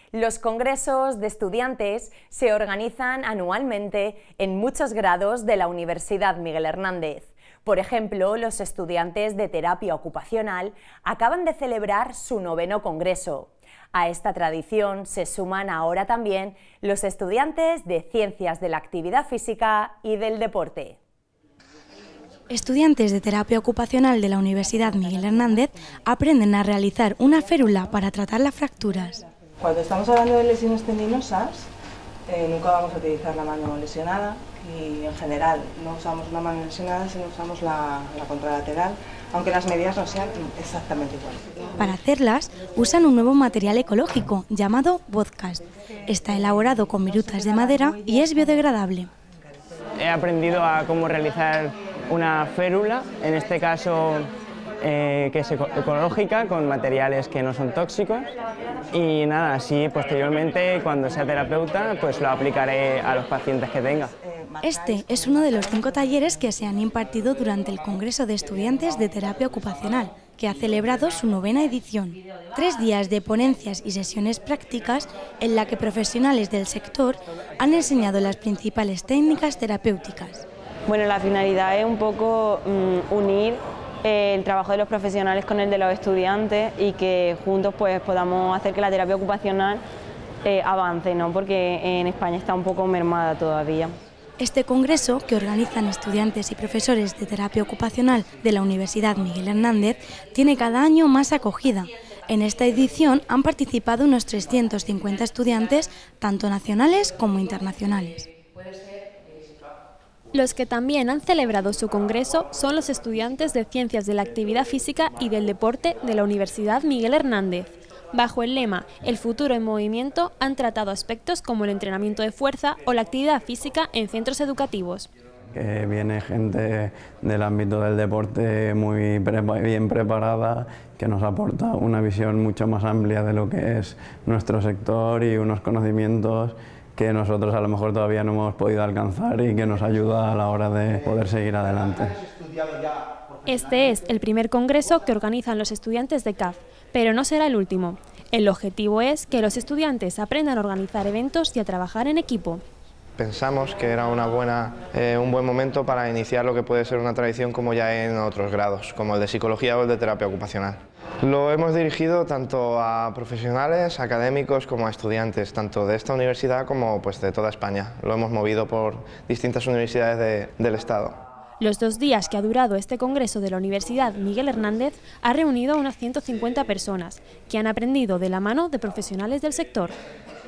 Los congresos de estudiantes se organizan anualmente en muchos grados de la Universidad Miguel Hernández. Por ejemplo, los estudiantes de terapia ocupacional acaban de celebrar su 9º congreso. A esta tradición se suman ahora también los estudiantes de Ciencias de la Actividad Física y del Deporte. Estudiantes de terapia ocupacional de la Universidad Miguel Hernández aprenden a realizar una férula para tratar las fracturas. Cuando estamos hablando de lesiones tendinosas, nunca vamos a utilizar la mano lesionada y en general no usamos la mano lesionada, sino usamos la contralateral, aunque las medidas no sean exactamente iguales. Para hacerlas usan un nuevo material ecológico llamado Vodcast. Está elaborado con virutas de madera y es biodegradable. He aprendido a cómo realizar una férula, en este caso que es ecológica, con materiales que no son tóxicos, y nada, así posteriormente cuando sea terapeuta pues lo aplicaré a los pacientes que tenga. Este es uno de los 5 talleres que se han impartido durante el Congreso de Estudiantes de Terapia Ocupacional, que ha celebrado su 9ª edición. 3 días de ponencias y sesiones prácticas en la que profesionales del sector han enseñado las principales técnicas terapéuticas. Bueno, la finalidad es un poco unir el trabajo de los profesionales con el de los estudiantes y que juntos pues podamos hacer que la terapia ocupacional avance, ¿no? Porque en España está un poco mermada todavía. Este congreso, que organizan estudiantes y profesores de terapia ocupacional de la Universidad Miguel Hernández, tiene cada año más acogida. En esta edición han participado unos 350 estudiantes, tanto nacionales como internacionales. Los que también han celebrado su congreso son los estudiantes de Ciencias de la Actividad Física y del Deporte de la Universidad Miguel Hernández. Bajo el lema "El futuro en movimiento", han tratado aspectos como el entrenamiento de fuerza o la actividad física en centros educativos. Que viene gente del ámbito del deporte muy bien preparada, que nos aporta una visión mucho más amplia de lo que es nuestro sector y unos conocimientos que nosotros a lo mejor todavía no hemos podido alcanzar y que nos ayuda a la hora de poder seguir adelante. Este es el primer congreso que organizan los estudiantes de CAF, pero no será el último. El objetivo es que los estudiantes aprendan a organizar eventos y a trabajar en equipo. Pensamos que era un buen momento para iniciar lo que puede ser una tradición como ya en otros grados, como el de psicología o el de terapia ocupacional. Lo hemos dirigido tanto a profesionales, académicos como a estudiantes, tanto de esta universidad como pues, de toda España. Lo hemos movido por distintas universidades del Estado. Los 2 días que ha durado este congreso de la Universidad Miguel Hernández ha reunido a unas 150 personas que han aprendido de la mano de profesionales del sector.